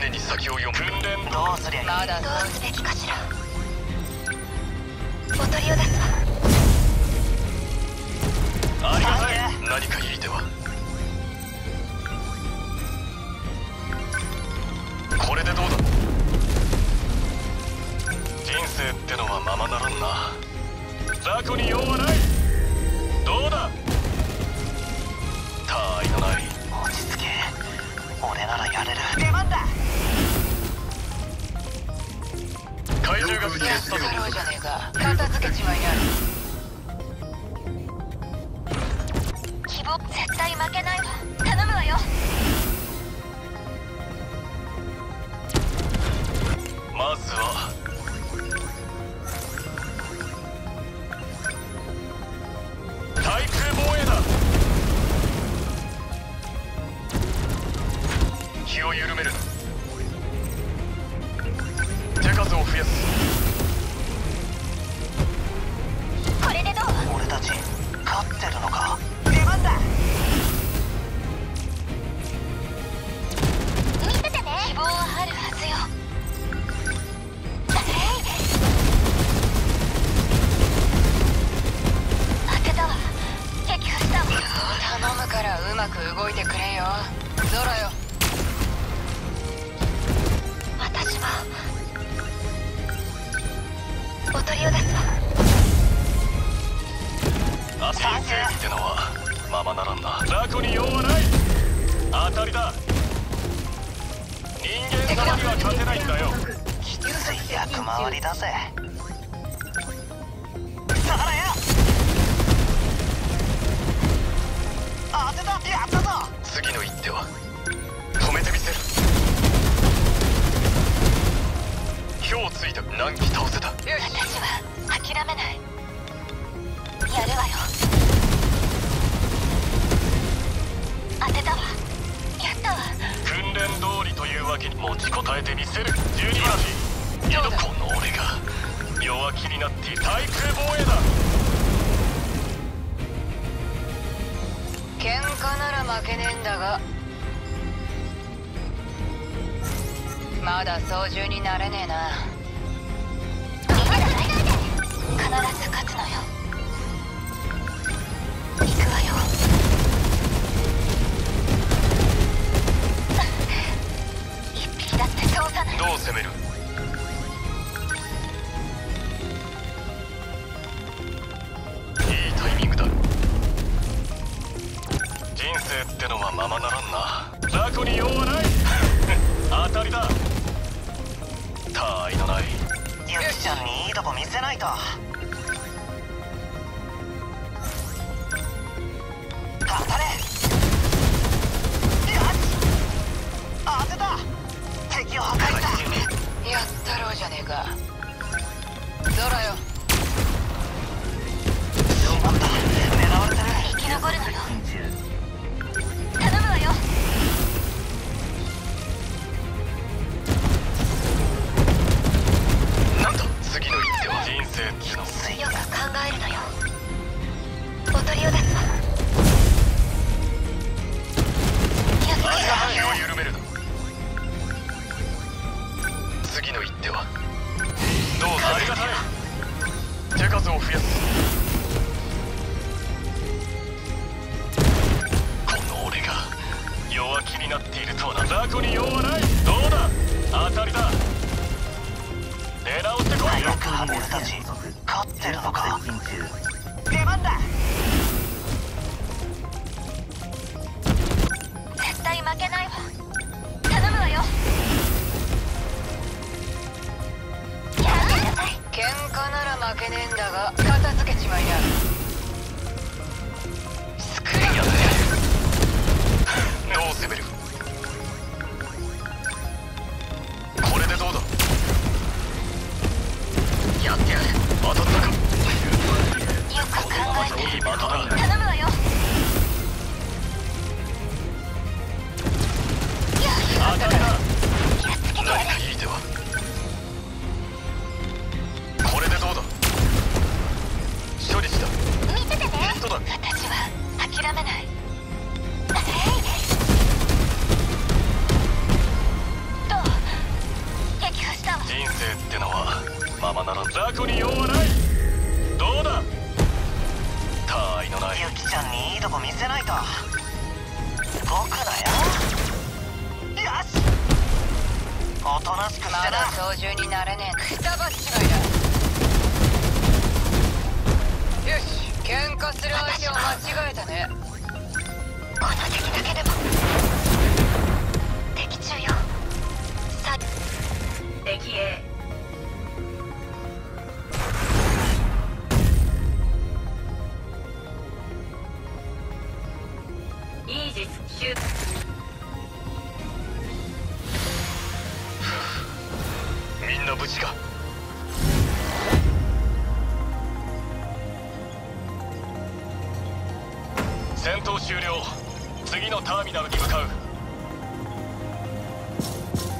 常に先を読む。訓練どうすりゃいい。 まだどうすべきかしら。おとりを出すわ。 ありがたい。何かいいでは。これでどうだ。人生ってのはままならんな。雑魚に用はない。どうだ。他愛のない。 落ち着け。俺ならやれる。出番だ。 怪獣が好きでしたぞ。 やろうじゃねえか。片付けちまいな。 希望絶対負けないわ。頼むわよ。 まずは対空防衛だ。気を緩めるな。手数を増やす。 これでどう。 俺たち勝ってるのか。出番だ。 見ててね。希望はあるはずよ。当てたわ。撃破したわ。 頼むからうまく動いてくれよ。ゾロよ。 私もおとりを出すわ。 人生ってのはままならんな。雑魚に用はない。当たりだ。人間様には勝てないんだよ。 きつい役回りだぜ。さらや。当てた。やったぞ。 次の一手は止めてみせる。票をついた。何機倒せた。 私は諦めない。やるわよ。当てたわ。やったわ。 訓練通りというわけに持ちこたえてみせる。12番機。この俺が弱気になっている。対空防衛だ。 喧嘩なら負けねえんだが、まだ操縦になれねえな。 逃げないで。必ず勝つのよ。行くわよ。一匹だって通さない。 どう攻める。いいタイミングだ。人生ってのはままならんな。雑魚に用はない。当たりだ。他愛のない。 ゆきちゃんにいいとこ見せないと。当たれ。よし。当てた。敵を破壊した。 やったろうじゃねえか。ゾロよ。 しまった。狙われてる。 生き残るのよ。頼むわよ。 なんだ。次の一手は人生っての。 よく考えるのよ。おとりを出すわ。やったわ。 気を緩めるな。次の一手はどうぞ。ありがたい。手数を増やす。この俺が弱気になっているとはな。雑魚に用はない。どうだ。当たりだ。出直してこい。 早く俺たち勝ってるのか。出番だ。 絶対負けないわ。頼むわよ。やめなさい。 喧嘩なら負けねえんだが、片付けちまいな。スクリーン。 やってどう攻める。これでどうだ。やってやる。当たったか。 よく考えて。 いい的だ。 頼むわよ。 当たりだ。 やっつけて。 何かいいでは。これでどうだ。処理した。 見ててね。 ヒットだ。 私は諦めない。 ままなら雑魚に用はない。どうだ。他愛のないユキちゃんにいいとこ見せないと。動くなよ。よし、おとなしくしてな。 まだ操縦になれねえ。くたばっちまいだ。よし、喧嘩する相手を間違えたね。 この敵だけでも。敵中よ。さ敵 A。イージスシュート。 みんな無事か。戦闘終了。次のターミナルに向かう。